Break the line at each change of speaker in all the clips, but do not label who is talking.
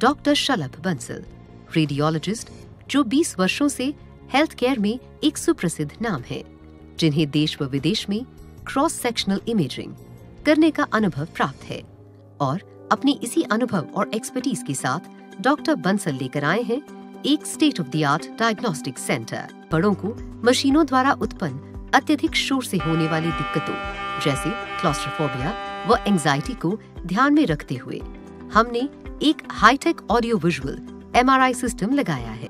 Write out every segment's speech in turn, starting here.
Doctor शलभ Bansal, radiologist जो 20 वर्षों से हेल्थ केयर में एक सुप्रसिद्ध नाम है, जिन्हें देश व विदेश में क्रॉस सेक्शनल इमेजिंग करने का अनुभव प्राप्त है। और अपनी इसी अनुभव और एक्सपर्टीज के साथ डॉक्टर बंसल लेकर आए हैं एक state of the art diagnostic centre. बड़ों को मशीनों द्वारा उत्पन्न अत्यधिक शोर से होने वाली दिक्कतों जैसे क्लॉस्ट्रोफोबिया व एंजाइटी को ध्यान में रखते हुए हमने एक high tech audio visual MRI system लगाया है।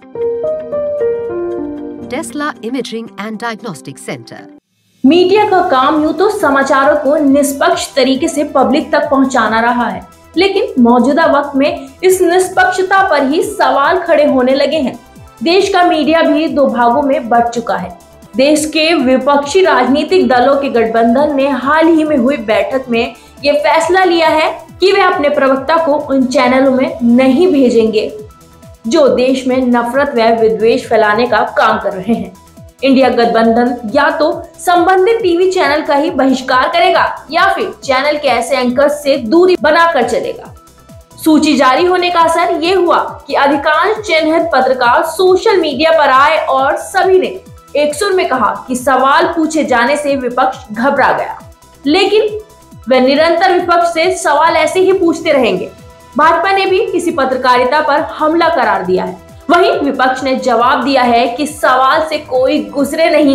Tesla imaging and diagnostic centre.
Media का काम यूं तो समाचारों को निष्पक्ष तरीके से पब्लिक तक पहुंचाना रहा है, लेकिन मौजूदा वक्त में इस निष्पक्षता पर ही सवाल खड़े होने लगे हैं। देश का मीडिया भी दो भागों में बंट चुका है। देश के विपक्षी राजनीतिक दलों के गठबंधन ने हाल ही में हुई बैठक में ये फैसला लिया है कि वे अपने प्रवक्ता को उन चैनलों में नहीं भेजेंगे जो देश में नफरत व विद्वेष फैलाने का काम कर रहे हैं। इंडिया गठबंधन या तो संबंधित टीवी चैनल का ही बहिष्कार करेगा या फिर चैनल के ऐसे एंकर्स से दूरी बनाकर चलेगा। सूची जारी होने का असर ये हुआ कि अधिकांश चिन्हित पत्रकार सोशल मीडिया पर आए और सभी ने एक सुर में कहा कि सवाल पूछे जाने से विपक्ष घबरा गया, लेकिन वे निरंतर विपक्ष से सवाल ऐसे ही पूछते रहेंगे। भाजपा ने भी इसी पत्रकारिता पर हमला करार दिया है। वहीं विपक्ष ने जवाब दिया है कि सवाल से कोई गुजरे नहीं,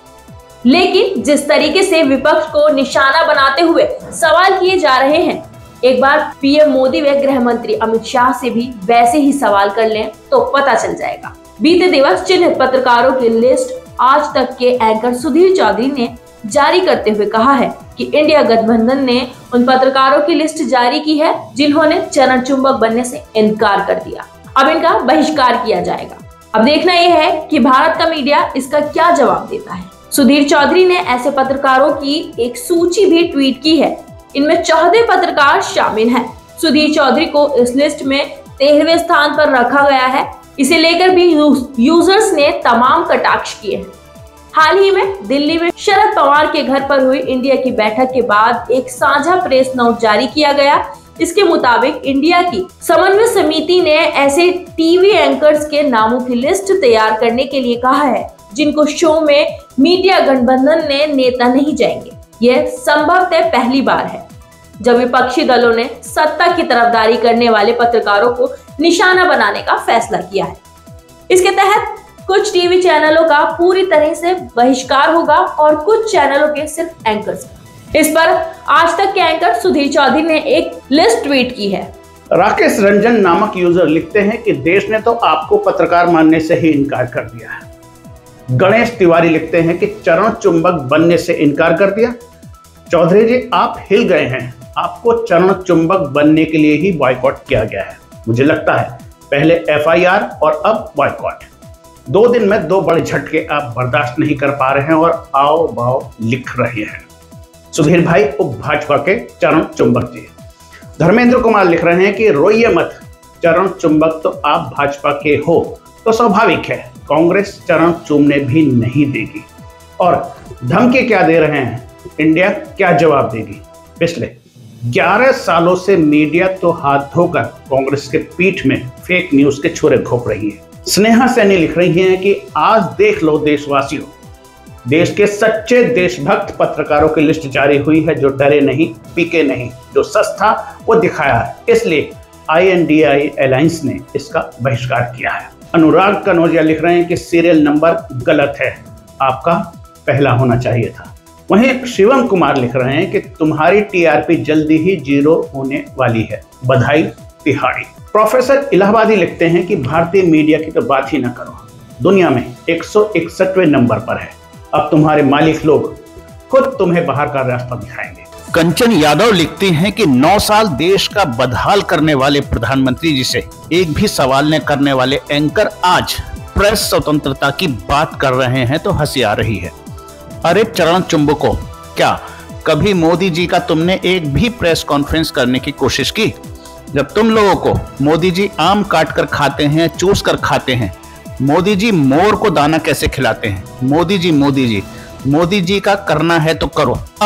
लेकिन जिस तरीके से विपक्ष को निशाना बनाते हुए सवाल किए जा रहे हैं, एक बार पीएम मोदी व गृह मंत्री अमित शाह से भी वैसे ही सवाल कर लें तो पता चल जाएगा। बीते दिवस चिन्हित पत्रकारों की लिस्ट आज तक के एंकर सुधीर चौधरी ने जारी करते हुए कहा है कि इंडिया गठबंधन ने उन पत्रकारों की लिस्ट जारी की है जिन्होंने चरण चुंबक बनने से इनकार कर दिया। अब इनका बहिष्कार किया जाएगा। अब देखना यह है कि भारत का मीडिया इसका क्या जवाब देता है। सुधीर चौधरी ने ऐसे पत्रकारों की एक सूची भी ट्वीट की है। इनमें 14 पत्रकार शामिल हैं। सुधीर चौधरी को इस लिस्ट में 13वें स्थान पर रखा गया है। इसे लेकर भी यूजर्स ने तमाम कटाक्ष किए हैं। हाल ही में दिल्ली में शरद पवार के घर पर हुई इंडिया की बैठक के बाद एक साझा प्रेस नोट जारी किया गया। इसके मुताबिक इंडिया की समन्वय समिति ने ऐसे टीवी एंकर्स के नामों की लिस्ट तैयार करने के लिए कहा है जिनको शो में मीडिया गठबंधन ने नेता नहीं जाएंगे। यह संभवतः पहली बार है जब विपक्षी दलों ने सत्ता की तरफदारी करने वाले पत्रकारों को निशाना बनाने का फैसला किया है। इसके तहत कुछ टीवी चैनलों का पूरी तरह से बहिष्कार होगा और कुछ चैनलों के सिर्फ एंकर्स का। इस पर आज तक के एंकर सुधीर चौधरी ने एक लिस्ट ट्वीट की है।
राकेश रंजन नामक यूजर लिखते हैं कि देश ने तो आपको पत्रकार मानने से ही इनकार कर दिया है। गणेश तिवारी लिखते हैं कि चरण चुंबक बनने से इनकार कर दिया। चौधरी जी आप हिल गए हैं, आपको चरण चुंबक बनने के लिए ही बॉयकॉट किया गया है। मुझे लगता है पहले FIR और अब बॉयकॉट। 2 दिन में 2 बड़े झटके आप बर्दाश्त नहीं कर पा रहे हैं और आओ बाओ लिख रहे हैं। सुधीर भाई उप भाजपा के चरण चुंबक जी। धर्मेंद्र कुमार लिख रहे हैं कि रोइए मत, चरण चुंबक तो आप भाजपा के हो तो स्वाभाविक है, कांग्रेस चरण चूमने भी नहीं देगी। और धमकी क्या दे रहे हैं, इंडिया क्या जवाब देगी। पिछले 11 सालों से मीडिया तो हाथ धोकर कांग्रेस के पीठ में फेक न्यूज के छुरे घोंप रही है। स्नेहा सैनी लिख रही हैं कि आज देख लो देशवासियों, देश के सच्चे देशभक्त पत्रकारों की लिस्ट जारी हुई है जो डरे नहीं, पीके नहीं, जो सच था वो दिखाया है। इसलिए INDI अलायंस ने इसका बहिष्कार किया है। अनुराग कनौजिया लिख रहे हैं कि सीरियल नंबर गलत है, आपका पहला होना चाहिए था। वहीं शिवम कुमार लिख रहे हैं कि तुम्हारी TRP जल्दी ही 0 होने वाली है, बधाई तिहाड़ी। प्रोफेसर इलाहाबादी लिखते हैं कि भारतीय मीडिया की तो बात ही ना करो, दुनिया में 161वें नंबर पर है। अब तुम्हारे मालिक लोग खुद तुम्हें बाहर का रास्ता दिखाएंगे।
कंचन यादव लिखती हैं कि 9 साल देश का बदहाल करने वाले प्रधानमंत्री जी से एक भी सवाल न करने वाले एंकर आज प्रेस स्वतंत्रता की बात कर रहे हैं तो हंसी आ रही है। अरे चरण चुंबकों, क्या कभी मोदी जी का तुमने एक भी प्रेस कॉन्फ्रेंस करने की कोशिश की? जब तुम लोगों को मोदी जी आम काट कर खाते हैं, चूस कर खाते हैं, मोदी जी मोर को दाना कैसे खिलाते हैं, मोदी जी का करना है तो करो। अब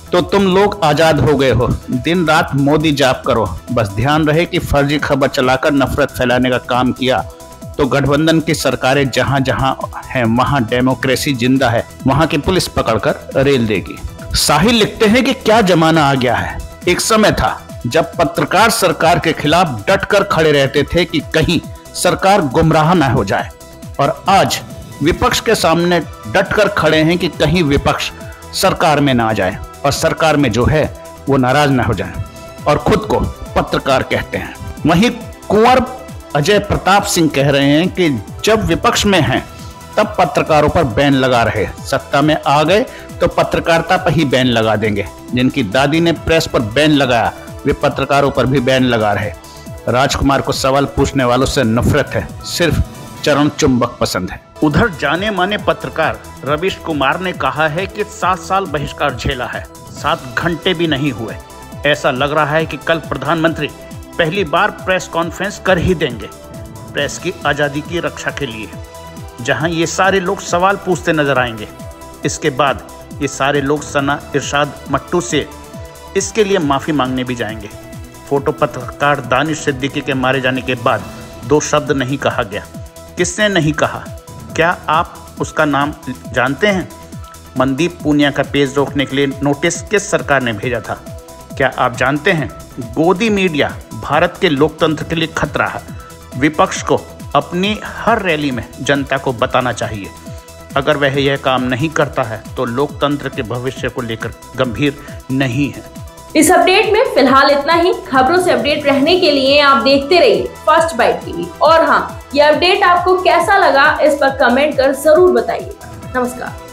तो तुम लोग आजाद हो गए हो। दिन रात मोदी जाप करो, बस ध्यान रहे कि फर्जी खबर चलाकर नफरत फैलाने का काम किया तो गठबंधन की सरकारें जहां जहां हैं वहां डेमोक्रेसी जिंदा है, वहां की पुलिस पकड़कर रेल देगी। साहिल लिखते हैं कि क्या जमाना आ गया है। एक समय था जब पत्रकार सरकार के खिलाफ डटकर खड़े रहते थे कि कहीं सरकार गुमराह न हो जाए, और आज विपक्ष के सामने डटकर खड़े हैं कि कहीं विपक्ष सरकार में ना आ जाए और सरकार में जो है वो नाराज ना हो जाए और खुद को पत्रकार कहते हैं। वहीं कुंवर अजय प्रताप सिंह कह रहे हैं कि जब विपक्ष में हैं तब पत्रकारों पर बैन लगा रहे, सत्ता में आ गए तो पत्रकारिता पर ही बैन लगा देंगे। जिनकी दादी ने प्रेस पर बैन लगाया वे पत्रकारों पर भी बैन लगा रहे। राजकुमार को सवाल पूछने वालों से नफरत है, सिर्फ चरण चुंबक पसंद है। उधर जाने माने पत्रकार रवीश कुमार ने कहा है कि 7 साल बहिष्कार झेला है, 7 घंटे भी नहीं हुए। ऐसा लग रहा है कि कल प्रधानमंत्री पहली बार प्रेस कॉन्फ्रेंस कर ही देंगे प्रेस की आज़ादी की रक्षा के लिए, जहां ये सारे लोग सवाल पूछते नजर आएंगे। इसके बाद ये सारे लोग सना इरशाद मट्टू से इसके लिए माफ़ी मांगने भी जाएंगे। फोटो पत्रकार दानिश सिद्दीकी के मारे जाने के बाद 2 शब्द नहीं कहा गया। किसने नहीं कहा? क्या आप उसका नाम जानते हैं? मनदीप पूनिया का पेज रोकने के लिए नोटिस किस सरकार ने भेजा था? क्या आप जानते हैं? गोदी मीडिया भारत के लोकतंत्र के लिए खतरा है। विपक्ष को अपनी हर रैली में जनता को बताना चाहिए। अगर वह यह काम नहीं करता है तो लोकतंत्र के भविष्य को लेकर गंभीर नहीं है।
इस अपडेट में फिलहाल इतना ही। खबरों से अपडेट रहने के लिए आप देखते रहिए फर्स्ट बाइट टीवी। और हाँ, यह अपडेट आपको कैसा लगा इस पर कमेंट कर जरूर बताइए। नमस्कार।